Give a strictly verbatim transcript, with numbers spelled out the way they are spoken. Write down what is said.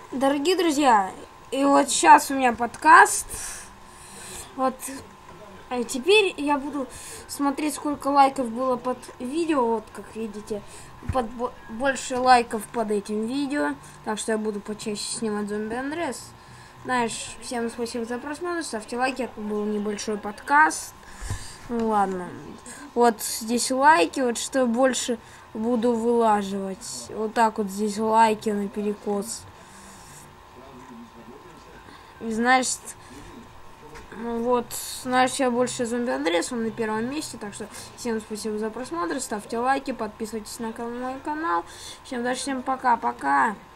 Дорогие друзья, и вот сейчас у меня подкаст. Вот а теперь я буду смотреть, сколько лайков было под видео. Вот как видите, под больше лайков под этим видео. Так что я буду почаще снимать зомби Андрес. Знаешь, всем спасибо за просмотр. Ставьте лайки, это был небольшой подкаст. Ну ладно. Вот здесь лайки, вот что больше буду вылаживать. Вот так вот здесь лайки на перекос. И знаешь, вот, знаешь, я больше зомби Андрес, он на первом месте, так что всем спасибо за просмотр, ставьте лайки, подписывайтесь на мой канал. Всем удачи, всем пока-пока.